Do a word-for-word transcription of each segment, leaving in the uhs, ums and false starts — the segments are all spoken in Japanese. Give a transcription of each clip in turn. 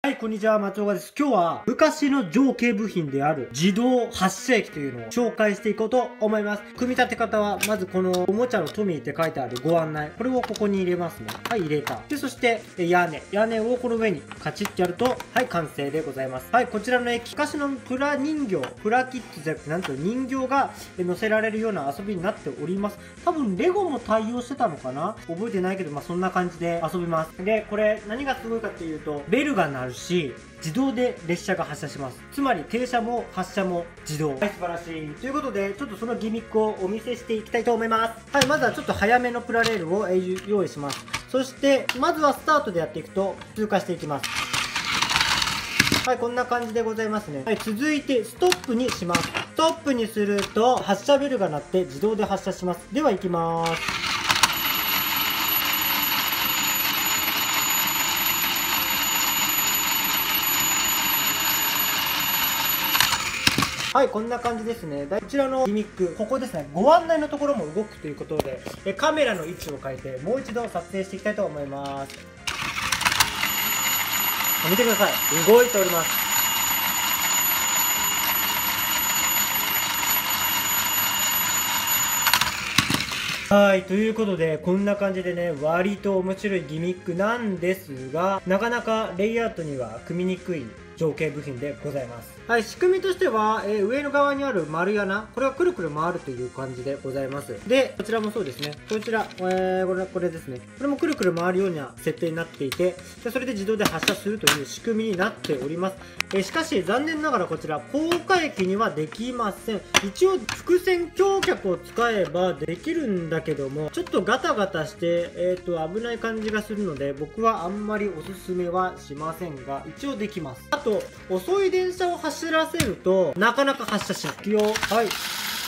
はい、こんにちは、松岡です。今日は昔の情景部品である自動発射駅というのを紹介していこうと思います。組み立て方は、まずこのおもちゃのトミーって書いてあるご案内。これをここに入れますね。はい、入れた。で、そして屋根。屋根をこの上にカチッてやると、はい、完成でございます。はい、こちらの駅、昔のプラ人形、プラキッズじゃなくて、なんと人形が乗せられるような遊びになっております。多分、レゴも対応してたのかな？覚えてないけど、まあ、そんな感じで遊びます。で、これ、何がすごいかっていうと、ベルが鳴るし、自動で列車が発車します。つまり停車も発車も自動。はい、素晴らしい。ということで、ちょっとそのギミックをお見せしていきたいと思います。はい、まずはちょっと早めのプラレールを用意します。そして、まずはスタートでやっていくと通過していきます。はい、こんな感じでございますね。はい、続いてストップにします。ストップにすると発車ベルが鳴って自動で発車します。では行きます。はい、こんな感じですね。こちらのギミック、ここですね、ご案内のところも動くということで、えカメラの位置を変えて、もう一度撮影していきたいと思います。見てください。動いております。はい、ということで、こんな感じでね、割と面白いギミックなんですが、なかなかレイアウトには組みにくい情景部品でございます。はい、仕組みとしては、えー、上の側にある丸い穴、これはくるくる回るという感じでございます。で、こちらもそうですね。こちら、えー、これ、これですね。これもくるくる回るような設定になっていて、でそれで自動で発射するという仕組みになっております。えー、しかし、残念ながらこちら、高架駅にはできません。一応、伏線橋脚を使えばできるんだけども、ちょっとガタガタして、えっと、危ない感じがするので、僕はあんまりおすすめはしませんが、一応できます。あと、遅い電車を走らせると、なかなか発車しない。いくよ。はい。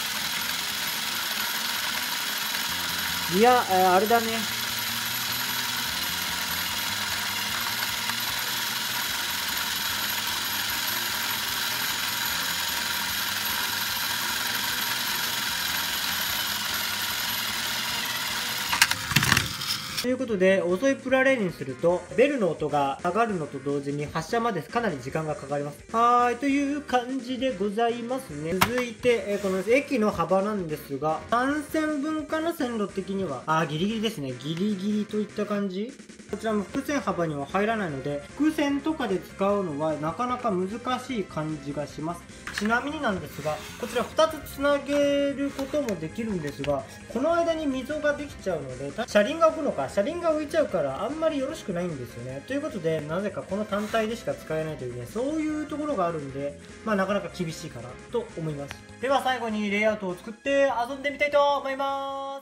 いや、えー、あれだね。ということで、遅いプラレールにすると、ベルの音が下がるのと同時に発車までかなり時間がかかります。はーい、という感じでございますね。続いて、えー、この駅の幅なんですが、さんせんぶんかな、線路的には。あー、ギリギリですね。ギリギリといった感じ。こちらも複線幅には入らないので、複線とかで使うのはなかなか難しい感じがします。ちなみになんですが、こちらふたつつなげることもできるんですが、この間に溝ができちゃうので、車輪が浮くのか、車輪が浮いちゃうからあんまりよろしくないんですよね。ということで、なぜかこの単体でしか使えないというね、そういうところがあるんで、まあなかなか厳しいかなと思います。では最後にレイアウトを作って遊んでみたいと思います。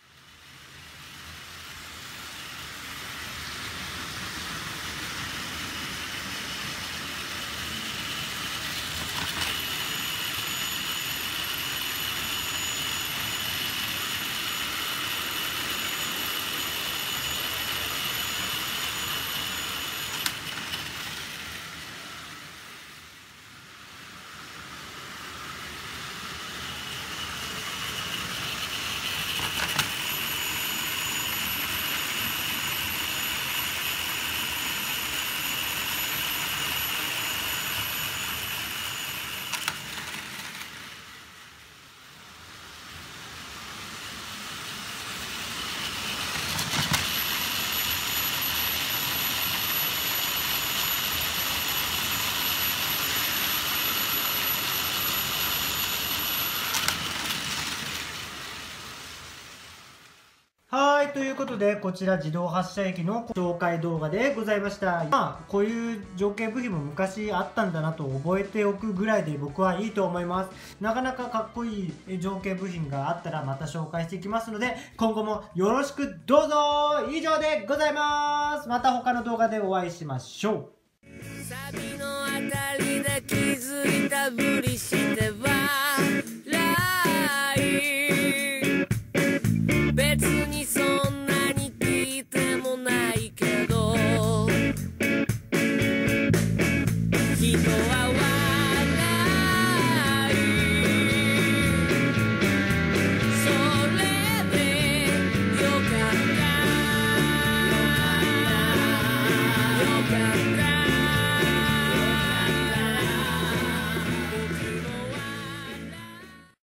はい、ということで、こちら自動発射駅の紹介動画でございました。まあ、こういう情景部品も昔あったんだなと覚えておくぐらいで僕はいいと思います。なかなかかっこいい情景部品があったらまた紹介していきますので、今後もよろしくどうぞ。以上でございます。また他の動画でお会いしましょう。サビのあたりで気づいたふりして笑い